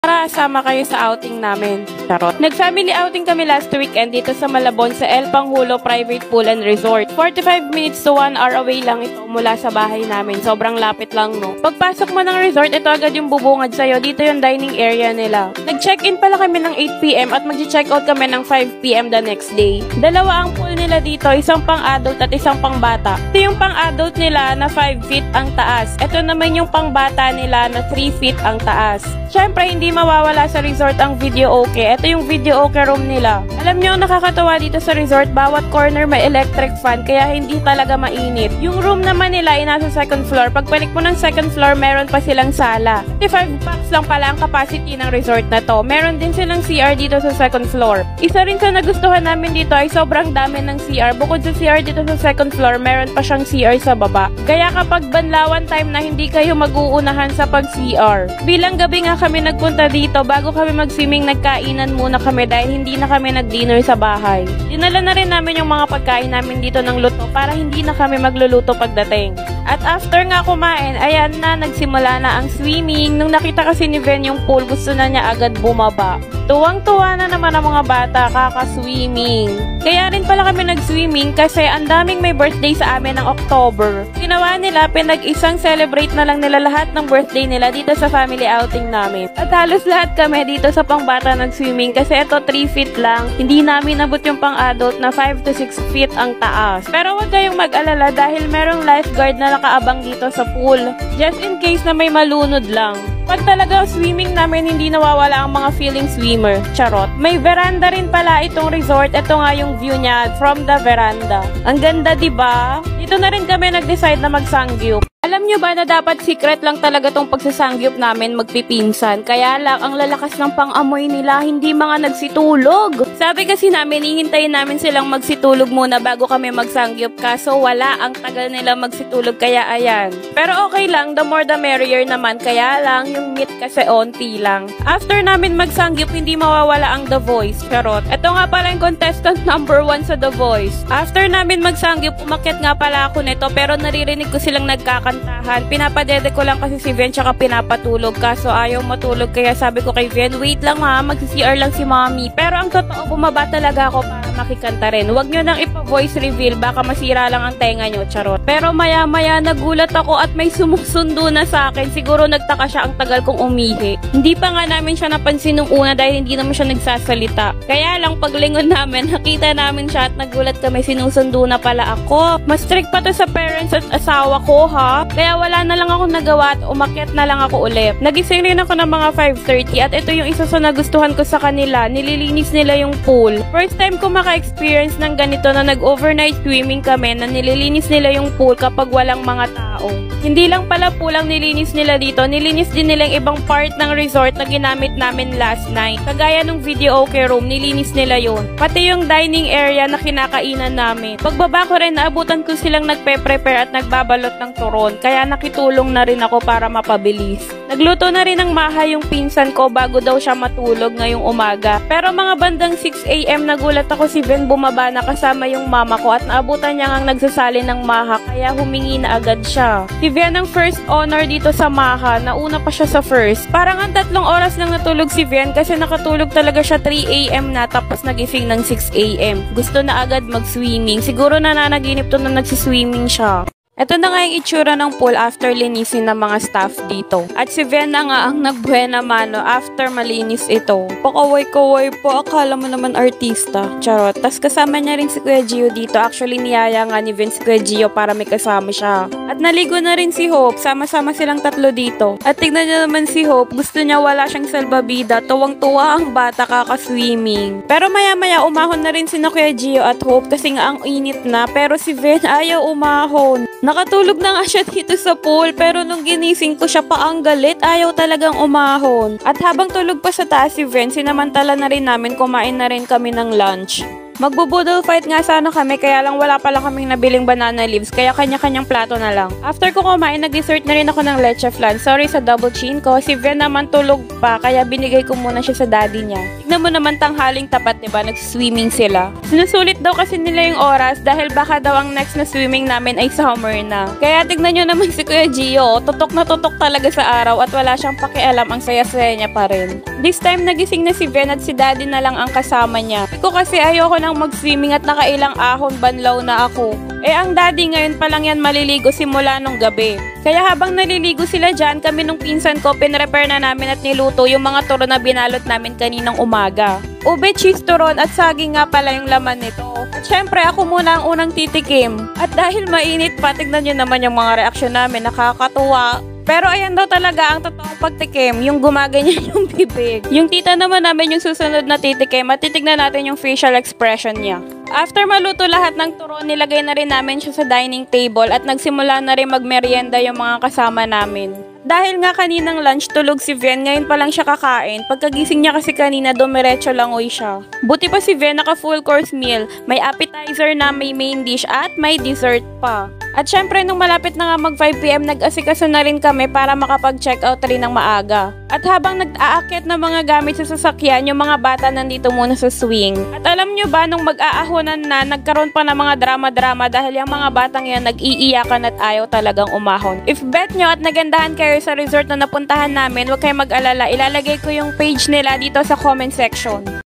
Tara, sama kayo sa outing namin. Charot. Nag-family outing kami last weekend dito sa Malabon sa Panghulo Private Pool and Resort. 45 minutes to 1 hour away lang ito mula sa bahay namin. Sobrang lapit lang, no? Pagpasok mo ng resort, ito agad yung bubungad sa'yo. Dito yung dining area nila. Nag-check-in pala kami ng 8 PM at mag-check-out kami ng 5 PM the next day. Dalawa ang pool nila dito, isang pang-adult at isang pang-bata. Ito yung pang-adult nila na 5 feet ang taas. Ito naman yung pang-bata nila na 3 feet ang taas. Siyempre, hindi mawawala sa resort ang video okay. Ito yung video okay room nila. Alam nyo, nakakatawa dito sa resort, bawat corner may electric fan, kaya hindi talaga mainit. Yung room naman nila ay nasa second floor. Pagbalik mo ng second floor, meron pa silang sala. 55 bucks lang pala ang capacity ng resort na to. Meron din silang CR dito sa second floor. Isa rin sa nagustuhan namin dito ay sobrang dami ng CR. Bukod sa CR dito sa second floor, meron pa siyang CR sa baba. Kaya kapag banlawan time na, hindi kayo mag-uunahan sa pag-CR. Bilang gabi nga kami nagpunta dito, bago kami mag-swimming, nagkainan muna kami dahil hindi na kami nag-dinner sa bahay. Dinala na rin namin yung mga pagkain namin dito ng luto para hindi na kami magluluto pagdating. At after nga kumain, ayan na, nagsimula na ang swimming. Nung nakita kasi ni Ben yung pool, gusto na niya agad bumaba. Tuwang-tuwa na naman ang mga bata, kaka-swimming. Kaya rin pala kami nag-swimming kasi ang daming may birthday sa amin ng October. Ginawa nila, pinag-isang celebrate na lang nila lahat ng birthday nila dito sa family outing namin. At halos lahat kami dito sa pangbata nag-swimming kasi ito 3 feet lang. Hindi namin nabot yung pang-adult na 5 to 6 feet ang taas. Pero huwag kayong mag-alala dahil merong lifeguard na nakaabang dito sa pool. Just in case na may malunod lang. Pag talaga swimming namin, hindi nawawala ang mga feeling swimmer. Charot. May veranda rin pala itong resort. Ito nga yung view niya from the veranda. Ang ganda, diba? Dito na rin kami nag-decide na mag-sangyup. Alam nyo ba na dapat secret lang talaga tong pagsasangyup namin magpipinsan? Kaya lang, ang lalakas ng pang-amoy nila, hindi mga nagsitulog. Sabi kasi namin, hihintayin namin silang magsitulog muna bago kami magsangyup. Kaso wala, ang tagal nila magsitulog, kaya ayan. Pero okay lang, the more the merrier naman. Kaya lang, yung meat kasi onti lang. After namin magsangyup, hindi mawawala ang The Voice. Charot. Ito nga pala yung contestant number 1 sa The Voice. After namin magsangyup, umakyat nga pala ako nito, pero naririnig ko silang nagkakantahan. Pinapadede ko lang kasi si Ven tsaka pinapatulog, kaso ayaw matulog, kaya sabi ko kay Ven, wait lang ha, mag-CR lang si mommy. Pero ang totoo, bumaba talaga ako para makikanta rin. Huwag nyo nang ipa-voice reveal, baka masira lang ang tenga nyo, charot. Pero maya-maya nagulat ako at may sumusundo na sa akin. Siguro nagtaka siya ang tagal kong umihi. Hindi pa nga namin siya napansin nung una dahil hindi naman siya nagsasalita. Kaya lang paglingon namin, nakita namin siya at nagulat kami, sinusundo na pala ako. Mas strict pa to sa parents at asawa ko, ha? Kaya wala na lang ako nagawa at umakyat na lang ako ulit. Nagising rin ako ng mga 5:30 at ito yung isa sa nagustuhan ko sa kanila. Nililinis nila yung pool. First time ko maka-experience ng ganito na nag-overnight swimming kami na nililinis nila yung pool kapag walang mga tao. Hindi lang pala pool ang nilinis nila dito, nilinis din nila yung ibang part ng resort na ginamit namin last night. Kagaya ng video okay room, nilinis nila yun. Pati yung dining area na kinakainan namin. Pagbaba ko rin, naabutan ko silang nagpe-prepare at nagbabalot ng turon. Kaya nakitulong na rin ako para mapabilis. Nagluto na rin ng maha yung pinsan ko bago daw siya matulog ngayong umaga. Pero mga bandang 6 AM nagulat ako si Ben bumaba na kasama yung mama ko at naabutan niya ngang nagsasali ng maha kaya humingi na agad siya. Si Ben ang first honor dito sa maha, nauna pa siya sa first. Parang ang 3 oras lang natulog si Ben kasi nakatulog talaga siya 3 AM na tapos nagising ng 6 AM. Gusto na agad mag-swimming. Siguro nananaginip to na nagsiswimming siya. Ito na nga yung itsura ng pool after linisin ng mga staff dito. At si Ven na nga ang nagbuena mano after malinis ito. Pakaway-kaway po, akala mo naman artista. Charot. Tas kasama niya rin si Kuya Gio dito. Actually, niyaya nga ni Ven si Kuya Gio para may kasama siya. At naligo na rin si Hope. Sama-sama silang 3 dito. At tignan niyo naman si Hope. Gusto niya wala siyang salbabida. Tuwang-tuwa ang bata kaka-swimming. Pero maya-maya umahon na rin si Kuya Gio at Hope kasi nga ang init na. Pero si Ven ayaw umahon. Nakatulog na nga siya dito sa pool pero nung ginising ko siya pa ang galit, ayaw talagang umahon. At habang tulog pa sa taas si Ven, sinamantala na rin namin kumain na rin kami ng lunch. Magbubudol fight nga sana kami kaya lang wala pala kaming nabiling banana leaves kaya kanya-kanyang plato na lang. After ko kumain, nag-dessert na rin ako ng leche flan. Sorry sa double chin ko, si Ven naman tulog pa kaya binigay ko muna siya sa daddy niya. Tignan mo naman tanghaling tapat, diba? Nag-swimming sila. Sinusulit daw kasi nila yung oras dahil baka daw ang next na swimming namin ay summer na. Kaya tignan nyo naman si Kuya Gio, tutok na tutok talaga sa araw at wala siyang pakialam, ang saya-saya niya pa rin. This time nagising na si Ven at si daddy na lang ang kasama niya. Ko kasi ayoko nang mag-swimming at nakailang ahon banlaw na ako. Ang daddy ngayon pa lang yan maliligo simula nung gabi. Kaya habang naliligo sila dyan, kami nung pinsan ko, pinrepare na namin at niluto yung mga turon na binalot namin kaninang umaga. Ube, cheese turon at saging nga pala yung laman nito. At syempre, ako muna ang unang titikim. At dahil mainit pa, tignan nyo naman yung mga reaksyon namin, nakakatuwa. Pero ayan daw talaga ang totoong pagtikim, yung gumaganyan yung bibig. Yung tita naman namin yung susunod na titikim at titignan natin yung facial expression niya. After maluto lahat ng turon, nilagay na rin namin siya sa dining table at nagsimula na rin magmerienda yung mga kasama namin. Dahil nga kaninang lunch tulog si Ven, ngayon pa lang siya kakain. Pagkagising niya kasi kanina, dumiretso langoy siya. Buti pa si Ven naka full course meal. May appetizer na, may main dish at may dessert pa. At syempre nung malapit na nga mag 5 PM, nag-asikaso na rin kami para makapag-check out rin ng maaga. At habang nag-aakyat ng mga gamit sa sasakyan, yung mga bata nandito muna sa swing. At alam nyo ba, nung mag-aahonan na, nagkaroon pa ng mga drama-drama dahil yung mga batang yan nag-iiyakan at ayaw talagang umahon. If bet nyo at nagandahan kayo sa resort na napuntahan namin, huwag kayong mag-alala. Ilalagay ko yung page nila dito sa comment section.